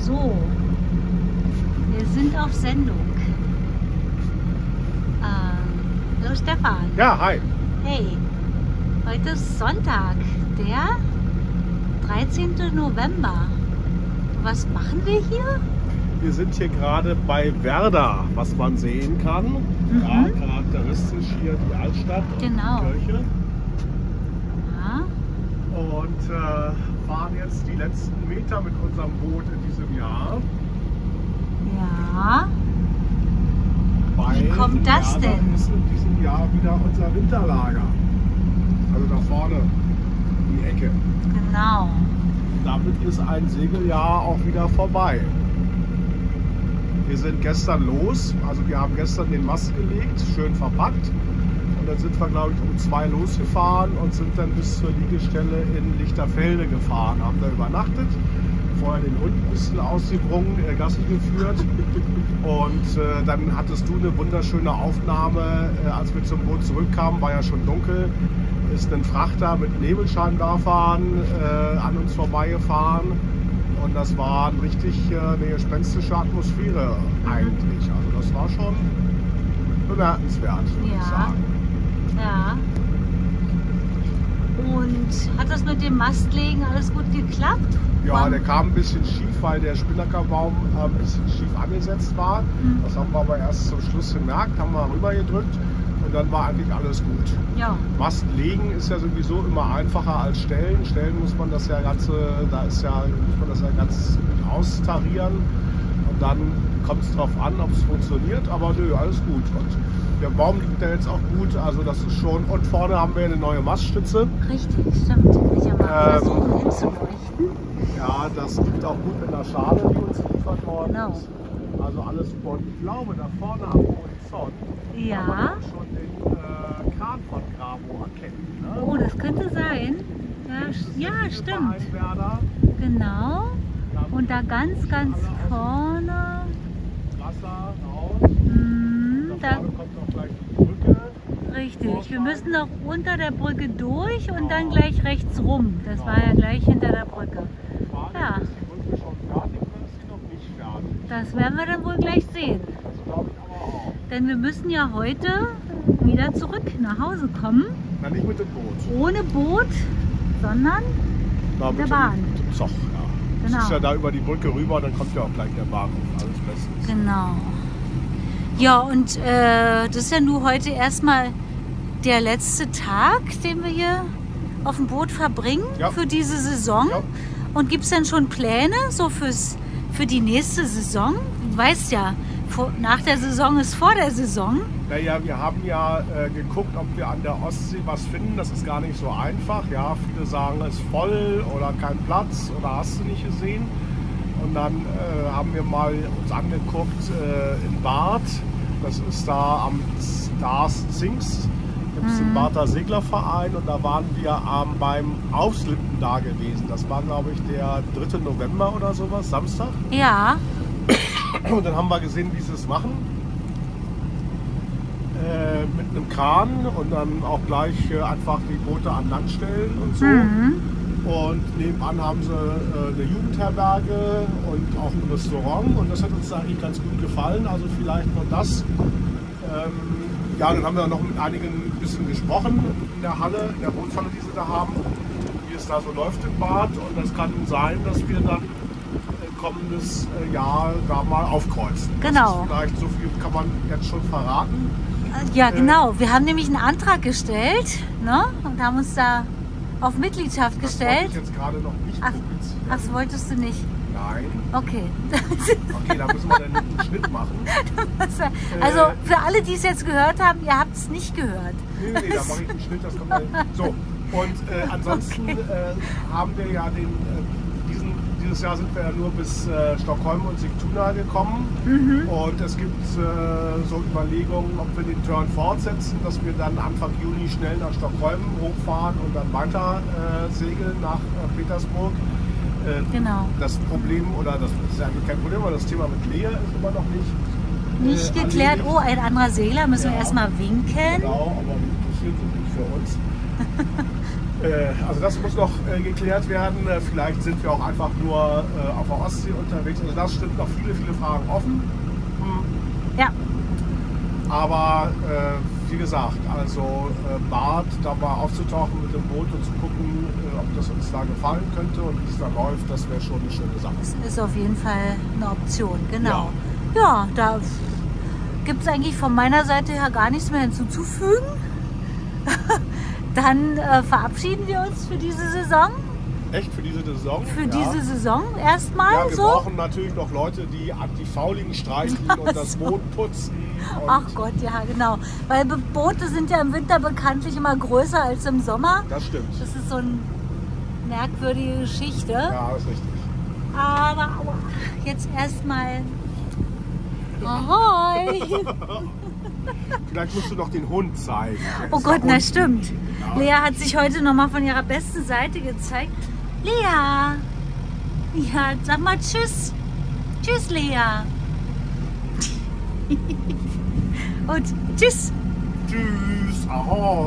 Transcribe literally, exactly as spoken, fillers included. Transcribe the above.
So, wir sind auf Sendung. Ähm, hallo Stefan. Ja, hi. Hey, heute ist Sonntag, der dreizehnten November. Was machen wir hier? Wir sind hier gerade bei Werder, was man sehen kann. Mhm. Ja, charakteristisch hier die Altstadt und Genau. die Kirche. Ja. Und äh, fahren jetzt die letzten Meter mit unserem Boot in diesem Jahr. Ja. Weil Wie kommt das Werder denn? ist in diesem Jahr wieder unser Winterlager. Also da vorne die Ecke. Genau. Damit ist ein Segeljahr auch wieder vorbei. Wir sind gestern los, also wir haben gestern den Mast gelegt, schön verpackt. Und dann sind wir, glaube ich, um zwei losgefahren und sind dann bis zur Liegestelle in Lichterfelde gefahren. Haben da übernachtet, vorher den Hund ein bisschen ausgebrungen, äh, Gassi geführt. Und äh, dann hattest du eine wunderschöne Aufnahme, äh, als wir zum Boot zurückkamen, war ja schon dunkel. Ist ein Frachter mit Nebelscheinwerfern äh, an uns vorbeigefahren. Und das war ein richtig äh, eine gespenstische Atmosphäre eigentlich. Also das war schon bemerkenswert, würde Ja. ich sagen. Ja. Und hat das mit dem Mastlegen alles gut geklappt? Ja, Wann- der kam ein bisschen schief, weil der Spinnakerbaum äh, ein bisschen schief angesetzt war. Mhm. Das haben wir aber erst zum Schluss gemerkt, haben wir rübergedrückt und dann war eigentlich alles gut. Ja. Mast legen ist ja sowieso immer einfacher als stellen. Stellen muss man das ja ganze, da ist ja, muss man das ja ganz gut austarieren und dann kommt es drauf an, ob es funktioniert, aber nö, alles gut. Und der Baum liegt da jetzt auch gut, also das ist schon, und vorne haben wir eine neue Maststütze. Richtig, stimmt. Ich habe mal Ähm, versucht hinzuleuchten. Ja, das liegt auch gut in der Schale, die uns geliefert worden Genau. ist. Also alles super. Und ich glaube, da vorne am Horizont Ja. kann man auch schon den äh, Kran von Grabo erkennen. Ne? Oh, das könnte sein. Ja, Das ist st- ja der stimmt. Verein Werder. Genau. Und da ganz, ganz vorne. Wasser raus. Hm, Da da, vorne kommt auch gleich die Brücke. richtig. Wir müssen noch unter der Brücke durch und dann gleich rechts rum. Das war ja gleich hinter der Brücke. Frage, Ja. ist die Brücke schon fertig oder ist sie noch nicht fertig? Das werden wir dann wohl gleich sehen. Das glaube ich aber auch. Denn wir müssen ja heute wieder zurück nach Hause kommen. Na, nicht mit dem Boot. Ohne Boot, sondern Na, mit der dem- Bahn. Mit dem Zug, ja. Genau. Das ist ja da über die Brücke rüber, dann kommt ja auch gleich der Bahnhof. Alles bestens. Genau. Ja, und äh, das ist ja nur heute erstmal der letzte Tag, den wir hier auf dem Boot verbringen Ja. für diese Saison. Ja. Und gibt es denn schon Pläne so fürs, für die nächste Saison? Du weißt ja, vor, nach der Saison ist vor der Saison. Naja, wir haben ja äh, geguckt, ob wir an der Ostsee was finden. Das ist gar nicht so einfach. Ja, viele sagen, es ist voll oder kein Platz oder hast du nicht gesehen. Und dann äh, haben wir mal uns angeguckt äh, in Barth. Das ist da am Stars Zings. Gibt es den Barther Seglerverein und da waren wir ähm, beim Aufslippen da gewesen. Das war, glaube ich, der dritte November oder sowas, Samstag. Ja, Und dann haben wir gesehen, wie sie es machen. Äh, mit einem Kran und dann auch gleich äh, einfach die Boote an Land stellen und so. Mhm. Und nebenan haben sie äh, eine Jugendherberge und auch ein Restaurant und das hat uns eigentlich ganz gut gefallen. Also vielleicht noch das. Ähm, ja, dann haben wir noch mit einigen ein bisschen gesprochen in der Halle, in der Bootshalle, die sie da haben, wie es da so läuft im Bad. Und das kann sein, dass wir dann äh, kommendes äh, Jahr da mal aufkreuzen. Genau. Das ist vielleicht so viel kann man jetzt schon verraten. ja genau. Wir haben nämlich einen Antrag gestellt, ne? Und haben uns da auf Mitgliedschaft Das wollte gestellt. ich jetzt gerade noch nicht Ach, publizieren. ach, das wolltest du nicht. Nein. Okay. Okay, da müssen wir dann einen Schnitt machen. Also für alle, die es jetzt gehört haben, ihr habt es nicht gehört. Nee, nee, da mache ich einen Schnitt, das kommt dann. So, und äh, ansonsten Okay. äh, haben wir ja den, äh, diesen, dieses Jahr sind wir ja nur bis äh, Stockholm und Sigtuna gekommen. Mhm. Und es gibt äh, so Überlegungen, ob wir den Turn fortsetzen, dass wir dann Anfang Juni schnell nach Stockholm hochfahren und dann weiter äh, segeln nach äh, Petersburg. Äh, Genau. Das Problem, oder das ist ja eigentlich kein Problem, aber das Thema mit Lea ist immer noch nicht Nicht äh, geklärt. erledigt. Oh, ein anderer Segler. Müssen wir Ja. erstmal winken. Genau, aber die interessiert sich nicht für uns. Äh, also das muss noch äh, geklärt werden. Äh, vielleicht sind wir auch einfach nur äh, auf der Ostsee unterwegs. Also das stimmt, noch viele, viele Fragen offen. Hm. Ja. Aber äh, wie gesagt, also äh, Bad da mal aufzutauchen mit dem Boot und zu gucken, äh, ob das uns da gefallen könnte und wie es da läuft, das wäre schon eine schöne Sache. Das ist auf jeden Fall eine Option, genau. Ja, ja, da gibt es eigentlich von meiner Seite her gar nichts mehr hinzuzufügen. Dann äh, verabschieden wir uns für diese Saison. Echt für diese Saison? Für ja. diese Saison erstmal Ja, wir so. brauchen natürlich noch Leute, die an die Fauligen streicheln und das Boot putzen. Und Ach Gott, ja genau. Weil Be- Boote sind ja im Winter bekanntlich immer größer als im Sommer. das stimmt. Das ist so eine merkwürdige Geschichte. Ja, das ist richtig. Aber aua, jetzt erstmal Ahoi! Vielleicht musst du noch den Hund zeigen. Der Oh ist Gott, da na unten. stimmt. Ja. Lea hat sich heute nochmal von ihrer besten Seite gezeigt. Lea! Ja, sag mal Tschüss. Tschüss, Lea. Und Tschüss. Tschüss, ahoi.